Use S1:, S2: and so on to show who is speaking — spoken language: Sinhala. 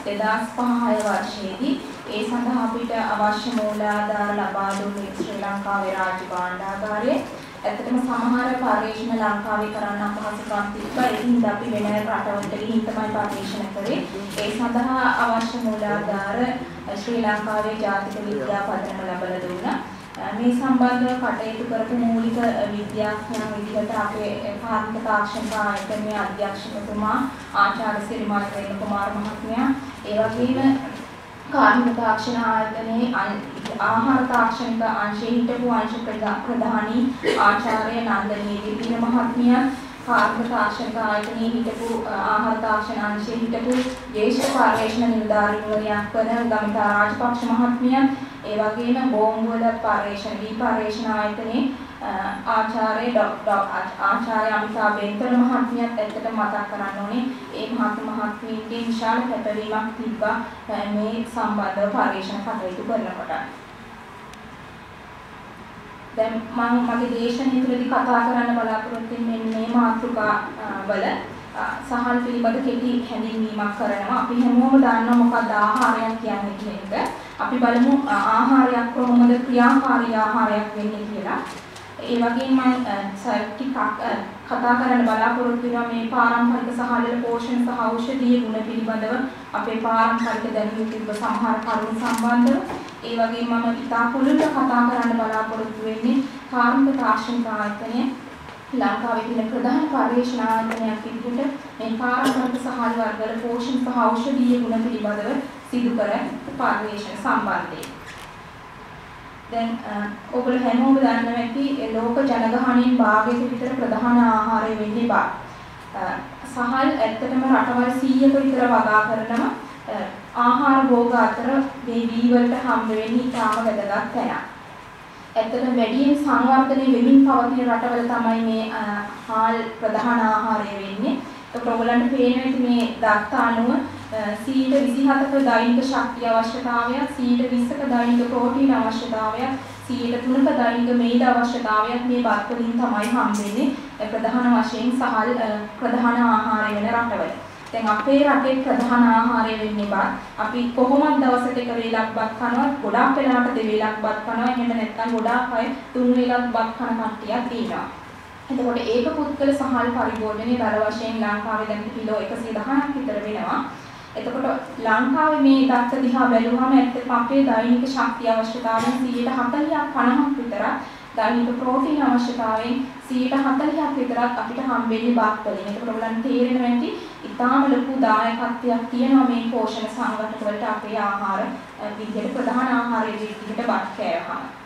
S1: 2005 වර්ෂයේදී ඒ සඳහා අපිට අවශ්‍ය මූලාධාර ලබා දුන්නේ ශ්‍රී ලංකාවේ රාජ්‍ය භාණ්ඩාගාරයේ. ඇත්තටම සමහර පරීක්ෂණ ලංකාවේ කරන්න අපහසුකම් තිබ්බා. ඒ හින්දා අපි වෙන රටවලට ගිහින් තමයි පරීක්ෂණ කරේ. ඒ සඳහා අවශ්‍ය මූලාධාර ශ්‍රී ලංකාවේ ජාතික විද්‍යා පදනම ලැබලා දුන්නා. මේ සම්බන්ධව කටයුතු කරපු මූලික විද්‍යාඥයන් විදිහට අපේ කාර්මික තාක්ෂණික ආයතනයේ අධ්‍යක්ෂකතුමා ආචාර්ය සිරිමල් රේණ කුමාර මහත්මයා, ඒ වගේම කාර්මික තාක්ෂණ ආයතනයේ ආහාර තාක්ෂණික අංශයේ හිටපු අංශ ප්‍රධානී ආචාර්ය නන්දනී දිවින මහත්මිය, කාර්මික තාක්ෂණික ආයතනයේ හිටපු ආහාර තාක්ෂණ අංශයේ හිටපු ජ්‍යෙෂ්ඨ පර්යේෂණ නිලධාරීවරයෙක් වන ගමිතා රාජපක්ෂ මහත්මිය, ඒ වගේම බෝම්බවල පර්යේෂණ විපර්යේෂණ ආයතනයේ ආචාර්ය ආචාර්ය අමිතා බෙන්තර මහත්මියත් ඇත්තට මතක් කරන්න ඕනේ. ඒ මහත්මීන්ගේ විශාල කැපවීමක් තිබ්බා මේ සම්බන්ධව පර්යේෂණ කටයුතු කරනකොට. දැන් මම මගේ දේශනය තුළදී කතා කරන්න බලාපොරොත්තු වෙන්නේ මේ මාතෘකා වල සහල් පිළිබඳ කෙටි හැඳින්වීමක් කරනවා. අපි හැමෝම දන්නවා මොකක්ද ආහාරයක් කියන්නේ කියන එක. අපි බලමු ආහාරයක් කොහොමද ක්‍රියාකාරී ආහාරයක් වෙන්නේ කියලා. ඒ වගේම මම ටිකක් කතා කරන්න බලාපොරොත්තු වෙනවා මේ පාරම්පරික සහල් පෝෂණ සහ ඖෂධීය ගුණ පිළිබඳව අපේ පාරම්පරික දැනුම තිබ්බ සමහර කරුණු සම්බන්ධව. ඒ වගේම මම ඉතා පුළුල්ව කතා කරන්න බලාපොරොත්තු වෙන්නේ කාර්මික තාක්ෂණික ආයතනය ලංකාවේ තියෙන ප්‍රධාන පර්යේෂණ ආයතනයක් විදිහට මේ පාරම්පරික සහල් වර්ගවල පෝෂණ සහ ඖෂධීය ගුණ පිළිබඳව සිදු කරන පර්යේෂණ සම්බන්ධයෙන්. දැන් ඔයගොල්ලෝ හැමෝම දන්නවා ඇති ලෝක ජනගහනයෙන් භාගයක විතර ප්‍රධාන ආහාරය වෙන්නේ බත්. සහල් ඇත්තටම රටවල් 100ක විතර වගා කරනම ආහාර භෝග අතර මේ වී වලට හම්බ වෙන්නේ ඉතාම වැදගත් තැනක්. ඇත්තටම වැඩියෙන් සංවර්ධනය වෙමින් පවතින රටවල තමයි මේ හාල් ප්‍රධාන ආහාරය වෙන්නේ. ඒක ඔයගොල්ලන්ට පේනවා ඇති මේ දත්ත අනුව 27% දෛනික ශක්තිය අවශ්‍යතාවයක්, 20%ක දෛනික ප්‍රෝටීන අවශ්‍යතාවයක්, 3%ක දෛනික මේද අවශ්‍යතාවයක් මේ බත් වලින් තමයි හම්බෙන්නේ. ප්‍රධාන වශයෙන් සහල් ප්‍රධාන ආහාරය වෙන රටවල. දැන් අපේ රටේ ප්‍රධාන ආහාරය වෙන්නේ බත්. අපි කොහොමද දවසට එක වේලක් බත් කනවා, ගොඩාක් වෙලාවට දෙවේලක් බත් කනවා, එහෙම නැත්නම් ගොඩාක් අය තුන් වේලක් බත් කන කට්ටියක් ඉන්නවා. එතකොට ඒක පුද්ගල සහල් පරිභෝජනයේ දර වශයෙන් ලංකාවේ දැන් කිලෝ 110ක් විතර වෙනවා. එතකොට ලංකාවේ මේ දත්ත දිහා බැලුවම ඇත්තටම අපේ දෛනික ශක්තිය අවශ්‍යතාවයෙන් 40ක් 50ක් විතර දෛනික ප්‍රෝටීන අවශ්‍යතාවයෙන් 40ක් විතරක් අපිට හම්බෙන්නේ බත් වලින්. එතකොට ඔයගලන්ට තේරෙනවා ඇති ඉතාම ලොකු දායකත්වයක් තියෙනවා මේ පෝෂණ සංග්‍රහ වලට අපේ ආහාර විදිහට ප්‍රධාන ආහාරයේ විදිහට බත් කෑවහම.